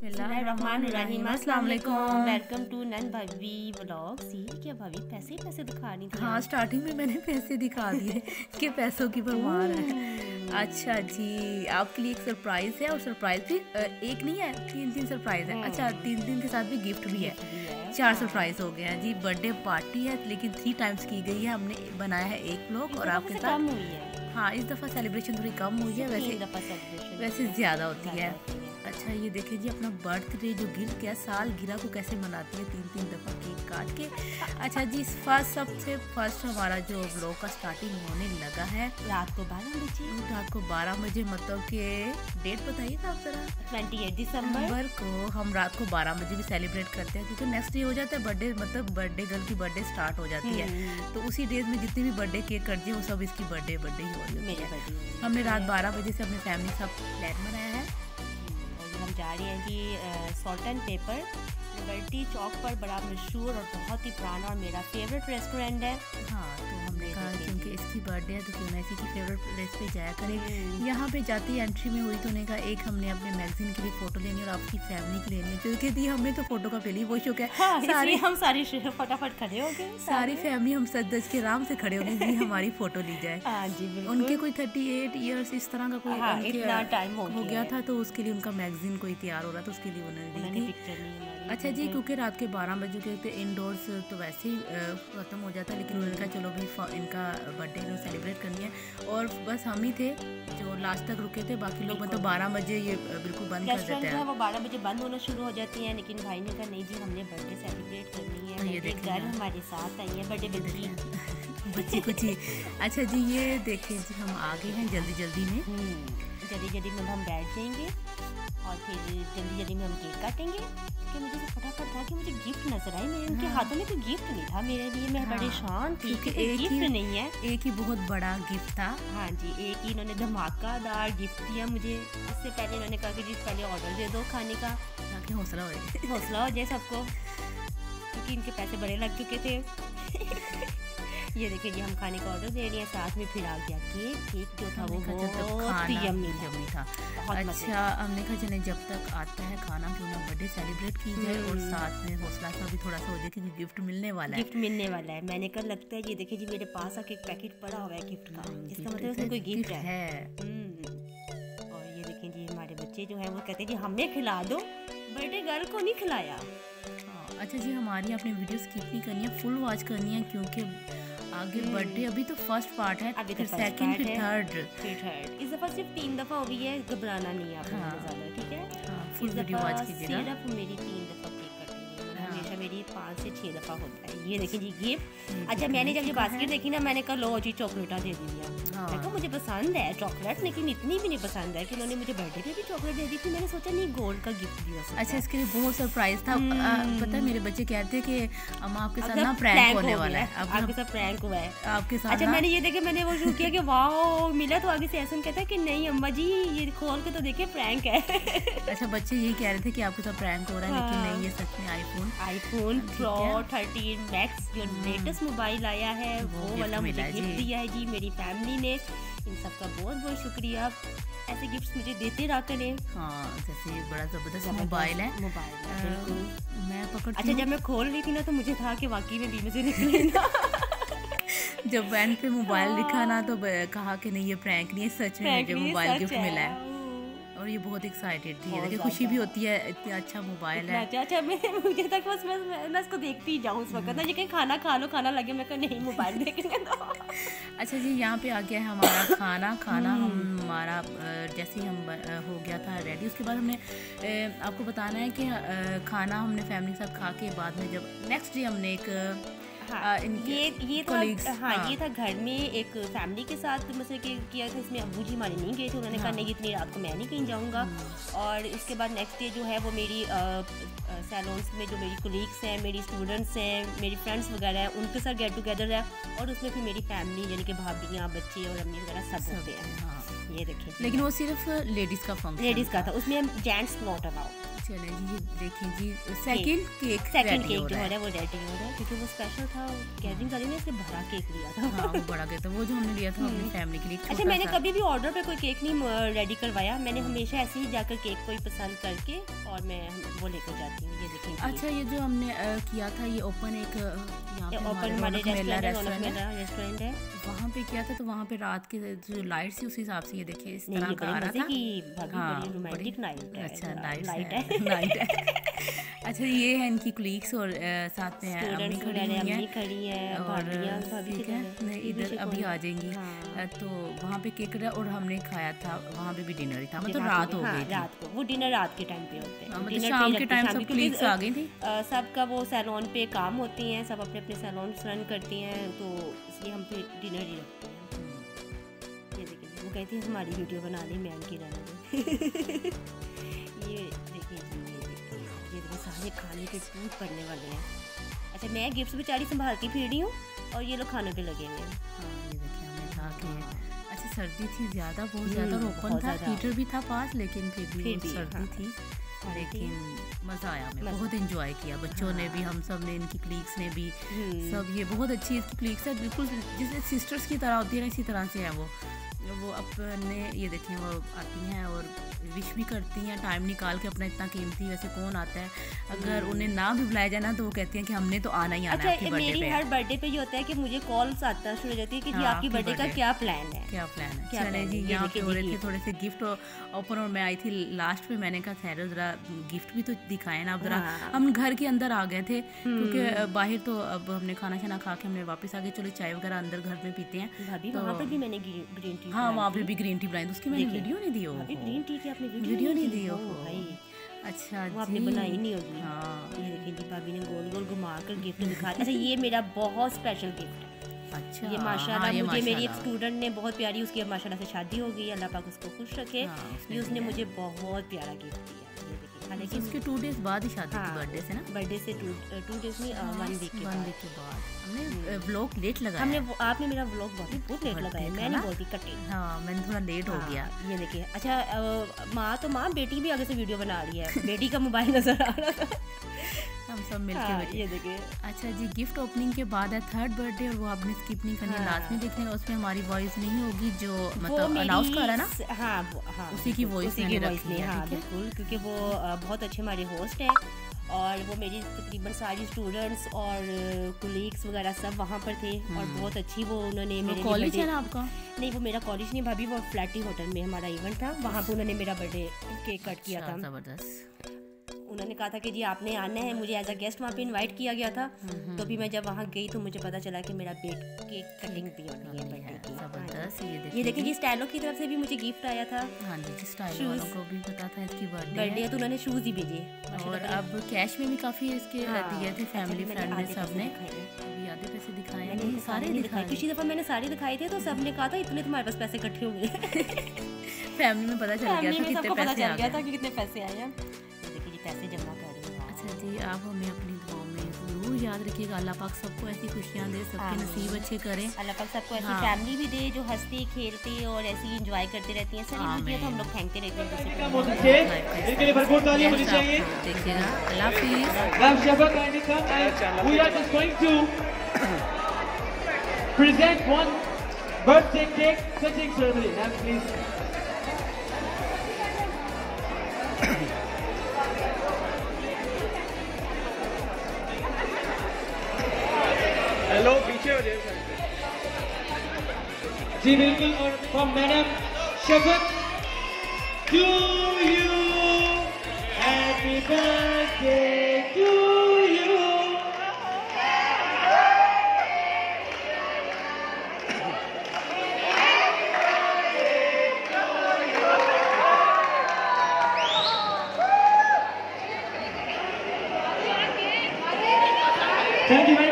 बिस्मिल्लाहिर्रहमानिर्रहीम। अस्सलाम वालेकुम। वेलकम टू नन भाभी व्लॉग्स। ये क्या भाभी पैसे दिखा रही थी? हाँ, स्टार्टिंग में मैंने पैसे दिखा दिए कि पैसों की परमार है। अच्छा जी, आपके लिए एक सरप्राइज है और सरप्राइज भी एक नहीं है, तीन सरप्राइज है। अच्छा, तीन के साथ भी गिफ्ट भी है। 4 सरप्राइज हो गए हैं जी। बर्थडे पार्टी है लेकिन 3 टाइम्स की गई है। हमने बनाया है एक व्लॉग और आपके साथ कम हुई है। हाँ, इस दफ़ा सेलिब्रेशन थोड़ी कम हुई है, वैसे ज़्यादा होती है। अच्छा, ये देखिए जी, अपना बर्थडे जो गिफ्ट क्या साल गिरा को कैसे मनाती है, 3 दफ़ा केक काट के। अच्छा जी, सबसे फर्स्ट हमारा जो व्लॉग का स्टार्टिंग होने लगा है रात को 12 बजे मतलब कि डेट बताइए आप जरा। 28 दिसंबर को हम रात को 12 बजे भी सेलिब्रेट करते हैं क्योंकि नेक्स्ट डे हो जाता है बर्थडे, मतलब बर्थडे गर्ल की बर्थडे स्टार्ट हो जाती है। तो उसी डेज में जितने भी बर्थडे केक कट जाए वो सब इसकी बर्थडे ही हो जाती है। हमने रात 12 बजे से अपनी फैमिली सब प्लान बनाया है। हम जा रहे हैं जी सॉल्ट एंड पेपर लिबर्टी चौक पर, बड़ा मशहूर और बहुत ही पुराना और मेरा फेवरेट रेस्टोरेंट है। हाँ, तो हमने कहा क्योंकि इसकी बर्थडे है तो क्यों ना इसी की फेवरेट प्लेस पे जाया करें। यहाँ पे जाते ही एंट्री में हुई तो उन्होंने कहा एक हमने अपने मैगजीन के लिए फ़ोटो लेनी और आपकी फैमिली की लेनी है क्योंकि दी हमें तो फ़ोटो का पहले वो शौक है। हाँ, हम सारी फटाफट खड़े हो गए, सारी फैमिली हम सज के आराम से खड़े हो गए जी हमारी फ़ोटो ली जाए। हाँ जी, उनके कोई 38 ईयर्स इस तरह का कोई इतना टाइम हो गया था तो उसके लिए उनका मैगजीन कोई तैयार हो रहा था, उसके लिए उन्होंने ली थी। अच्छा जी, क्योंकि रात के 12 बजे के थे, इंडोर्स तो वैसे ही ख़त्म हो जाता, लेकिन उन्होंने कहा चलो भाई इनका बर्थडे जो सेलिब्रेट करनी है और बस हम ही थे जो लास्ट तक रुके थे। बाकी लोग मतलब 12 बजे ये बिल्कुल बंद कर देते हैं। वो 12 बजे बंद होना शुरू हो जाती है, लेकिन भाई ने कहा नहीं जी हमने बर्थडे सेलिब्रेट करनी है। ये घर हमारे साथ आई है बर्थडे कुछ ही। अच्छा जी, ये देखिए जी हम आ गए हैं जल्दी में हम बैठ जाएंगे और फिर जल्दी में हम केक काटेंगे कि मुझे तो फटाफट था कि मुझे गिफ्ट नजर आई। मेरे उनके हाथों में कोई गिफ्ट नहीं था मेरे लिए। मैं परेशान थी कि एक गिफ्ट नहीं है। एक ही बहुत बड़ा गिफ्ट था। हाँ जी, एक ही इन्होंने धमाकेदार गिफ्ट दिया मुझे। इससे पहले इन्होंने कहा कि जी पहले ऑर्डर दे दो खाने का ताकि हौसला हो जाए सबको, क्योंकि इनके पैसे बड़े लग चुके थे। ये देखिए जी, हम खाने का ऑर्डर दे रही हैं, साथ में फिर आ गया केक जो था वो बहुत यम्मी था। अच्छा, हमने कहा चले जब तक आता है खाना क्यों ना बर्थडे सेलिब्रेट की जाए और साथ में हौसला सा भी थोड़ा सा हो जाए क्योंकि गिफ्ट मिलने वाला है। मैंने कल लगता है ये देखिए जी मेरे पास आके एक पैकेट पड़ा हुआ है गिफ्ट का, इसका मतलब उसमें कोई गिफ्ट है। और ये देखिए जी हमारे बच्चे जो है वो कहते हैं जी हमें खिला दो, बर्थडे गर्ल को नहीं खिलाया। अच्छा जी, हमारी आपने वीडियो स्किप नहीं करनी है, फुल वॉच करनी है क्योंकि आगे बर्थडे अभी तो फर्स्ट पार्ट है, अभी तो सेकंड फिर थर्ड। इस दफा सिर्फ 3 दफा हुई है, घबराना नहीं है आपको ज्यादा, ठीक है। फुल वीडियो वॉच कीजिएगा। सिर्फ मेरी 3 दफा केक कटेंगे, हमेशा मेरी 5 से 6 दफा होता है। ये देखिए जी गिफ्ट। अच्छा, मैंने जब ये बास्केट देखी ना मैंने कहा लो जी चॉकलेटा दे दिया। मैं कहा मुझे पसंद है चॉकलेट, लेकिन इतनी भी नहीं पसंद है कि उन्होंने मुझे बर्थडे पे भी चॉकलेट दे दी थी। मैंने सोचा नहीं गोल्ड का गिफ्ट दिया। अच्छा, इसके लिए बहुत सरप्राइज था। पता है मेरे बच्चे कहते हैं कि अम्मा आपके साथ ना प्रैंक होने वाला है। आपके साथ प्रैंक हुआ है आपके साथ। अच्छा, मैंने ये देखे, मैंने वो शुरू किया कि वाओ मिला, तो आगे से ऐसा कहता है कि नहीं अम्मा जी ये खोल के तो देखे प्रैंक है। अच्छा, बच्चे यही कह रहे थे कि आपके साथ प्रैंक हो रहा है, लेकिन नहीं, ये सच में आईफोन प्रो 13 मैक्स जो लेटेस्ट मोबाइल आया है वो वाला मुझे गिफ्ट दिया है जी मेरी फैमिली ने। इन सब का बहुत शुक्रिया। ऐसे गिफ्ट्स मुझे देते रहा करें। हाँ, जैसे बड़ा जबरदस्त मोबाइल है। मैं पकड़। अच्छा, जब मैं खोल रही थी ना तो मुझे था कि वाकई में बीमे से निकले ना। जब बैंड पे मोबाइल लिखा ना तो कहा कि नहीं ये प्रैंक नहीं है, सच में मुझे मोबाइल गिफ्ट मिला है और ये बहुत एक्साइटेड थी। देखिए खुशी भी होती है, इतना अच्छा मोबाइल है। अच्छा, मुझे तक बस मैं इसको देखती जाऊँ उस वक्त ना, ये कहीं खाना खा लो, खाना लगे, मैं कहा नहीं मोबाइल देखने दो। अच्छा जी, यहाँ पे आ गया है हमारा खाना हमारा जैसे ही हम हो गया था रेडी। उसके बाद हमने आपको बताना है कि खाना हमने फैमिली के साथ खा के बाद में जब नेक्स्ट डे हमने एक ये था घर में एक फैमिली के साथ मतलब कि किया था। इसमें अब्बू जी हमारे नहीं गए थे, उन्होंने कहा नहीं इतनी रात को मैं नहीं कहीं जाऊँगा। और इसके बाद नेक्स्ट डे जो है वो मेरी सैलून्स में जो मेरी कोलीग्स हैं, मेरी स्टूडेंट्स हैं, मेरी फ्रेंड्स वगैरह हैं, उनके साथ गेट टुगेदर है और उसमें फिर मेरी फैमिली यानी कि भाभियाँ, बच्चे और अम्मी वगैरह सब होते हैं। ये देखिए, लेकिन वो सिर्फ लेडीज़ का फंक्शन, लेडीज़ का था, उसमें जेंट्स नॉट अलाउड। चले जी, देखिए जी सेकंड केक जो है वो रेडी हो रहा है क्योंकि वो स्पेशल था। गैदरिंग करी ने इसलिए बड़ा केक लिया था। हाँ वो बड़ा केक था, वो जो हमने लिया था अपनी फैमिली के लिए। अच्छा, मैंने कभी भी ऑर्डर पे कोई केक नहीं रेडी करवाया। मैंने हमेशा ऐसे ही जाकर केक कोई पसंद करके और मैं वो लेकर जाती हूँ। ये देखिए। अच्छा, ये जो हमने किया था ये ओपन एक ओपन हमारे रेस्टोरेंट है, वहाँ पे किया था। तो वहाँ पे रात के जो लाइट थी उस हिसाब से ये देखिए इस तरह का आ रहा था। हाँ, रोमांटिक नाइट है। अच्छा, नाइट है। अच्छा, ये है इनकी कलीग्स और साथ में अम्मी खड़ी है और ठीक है इधर अभी आ जाएंगी। हाँ। तो वहाँ पे केक और हमने खाया था, वहाँ पे भी डिनर था। मतलब रात हो गई रात को, वो डिनर रात के टाइम पे होते हैं। मतलब शाम के टाइम सब कलीग्स आ गई थी। सबका वो सैलून पे काम होती हैं, सब अपने अपने सैलून रन करती हैं, तो इसलिए हम फिर डिनर ही रखते हैं। ये देखिए, वो कहती है हमारी वीडियो बना ली मैम की रहने दो। ये देखिए जी, ये सारे खाने के टूट पड़ने वाले हैं। अच्छा, मैं गिफ्ट बेचारी संभालती फिर रही हूँ और ये लोग खाने पे लगे हुए हैं। हाँ, ये देखिए हमने खा के। अच्छा, सर्दी थी ज़्यादा, बहुत ज़्यादा, और ओपन था, हीटर भी था पास, लेकिन फिर भी सर्दी थी। लेकिन मज़ा आया, हमें बहुत एंजॉय किया। बच्चों ने भी, हम सब ने, इनकी कलीग्स ने भी, सब। ये बहुत अच्छी इसकी कलीग्स है, बिल्कुल जैसे सिस्टर्स की तरह होती है ना, इसी तरह से है वो अपने। ये देखें, वो आती हैं और विश भी करती हैं टाइम निकाल के अपना। इतना कीमती वैसे कौन आता है, अगर उन्हें ना भी बुलाया जाए ना तो वो कहती हैं कि हमने तो आना ही आना है आपकी बर्थडे पे। मेरी हर बर्थडे पे ये होता है कि मुझे कॉल्स आता शुरू हो जाती है कि जी आपकी बर्थडे का क्या प्लान है। चले जी, यहाँ पे हो रहे थे थोड़े से गिफ्ट ओपन, और मैं आई थी लास्ट में। मैंने कहा ठहरो जरा गिफ्ट भी तो दिखाए ना। अब जरा हम घर के अंदर आ गए थे क्योंकि बाहर तो अब हमने खाना शाना खा के हमने वापस आ गए। चलो चाय वगैरह अंदर घर में पीते हैं। वहाँ पर भी मैंने ग्रीन टी, हाँ वहाँ पे भी ग्रीन टी बनाई, उसकी मैंने वीडियो नहीं दी हो। ग्रीन टी की आपने वीडियो नहीं दी हो भाई। अच्छा, वो आपने बनाई नहीं होगी। हाँ, ये देखिए जी, भाभी ने गोल गोल घुमा कर गिफ्ट दिखाया। अच्छा, ये मेरा बहुत स्पेशल गिफ्ट है। अच्छा, ये माशाल्लाह मुझे मेरी एक स्टूडेंट ने बहुत प्यारी, उसकी अब माशाल्लाह से शादी हो गई, अल्लाह पाक उसको खुश रखे। ये उसने मुझे बहुत प्यारा गिफ्ट दिया। ये देखिए, हालांकि उसके 2 डेज बाद ही शादी थी, बर्थडे से ना, बर्थडे से 2 डेज नहीं, 1 वीक के बाद। हमने व्लॉग लेट लगाया। आपने मेरा व्लॉग बहुत लेट लगाया, मैं नहीं बोलती कटे। हाँ, मैंने थोड़ा लेट हो गया। ये देखिए, अच्छा माँ तो माँ, बेटी भी आगे से वीडियो बना रही है। बेटी का मोबाइल नजर आ रहा था, हम सब मिलके बैठे। ये देखिए। अच्छा जी, गिफ्ट ओपनिंग के बाद है 3rd बर्थडे, और वो आपने स्किप नहीं करनी, लास्ट में देखने। उसमें हमारी वॉइस नहीं होगी, जो मतलब अनाउंस कर रहा है ना। हाँ, उसी की वॉइस मैंने रखी है। हाँ बिल्कुल, क्योंकि वो बहुत अच्छे हमारे होस्ट हैं, और वो मेरी तकरीबन सारी स्टूडेंट्स और कोलीग्स वगैरह सब वहाँ पर थे। और बहुत अच्छी वो उन्होंने मेरे कॉलेज है ना आपका? नहीं, वो मेरा कॉलेज नहीं भाभी, वो फ्लैटी होटल में हमारा इवेंट था, वहाँ पे उन्होंने मेरा बर्थडे केक कट किया था। जबरदस्त। उन्होंने कहा था कि जी आपने आना है, मुझे एज अ गेस्ट वहाँ पे इनवाइट किया गया था। तो भी मैं जब वहाँ गई तो मुझे पता चला कि मेरा केक कटिंग भी होनी है बर्थडे की। जबरदस्त। ये देखिए जी, स्टाइलो की तरफ से भी मुझे गिफ्ट आया था। हाँ जी, स्टाइलो वालों को भी पता था इसकी बर्थडे है, तो उन्होंने शूज ही भेजे। और अब कैश में भी काफी इसके दिए थे, फैमिली फ्रेंड ने, सबने। अभी आधे पैसे दिखाए नहीं, सारे दिखाए। पिछली दफा मैंने सारे दिखाए थे, तो सबने कहा था इतने तुम्हारे पास पैसे इकट्ठे होंगे। फैमिली में पता चल गया था कि कितने पैसे आए हैं। देखिए जी, पैसे जमा कर रहे हैं। अच्छा जी, आप हमें अपनी दुआओं में जरूर याद रखिएगा। अल्लाह पाक सबको ऐसी खुशियाँ दे, सबके नसीब अच्छे करें। अल्लाह पाक सबको ऐसी फैमिली भी दे जो हंसती खेलती और ऐसी एंजॉय करते रहती हैं। सेलिब्रिटी तो हम लोग फेंकते रहते हैं। इनके लिए भरपूर तालियां होनी चाहिए। देखिएगा, अल्लाह हाफिज़। We are just going to present one birthday cake cutting ceremony. Now please. Hello, पीछे हो जाइए जी, बिल्कुल। और from madam Shafaq, to you, happy birthday to you. Thank you very much.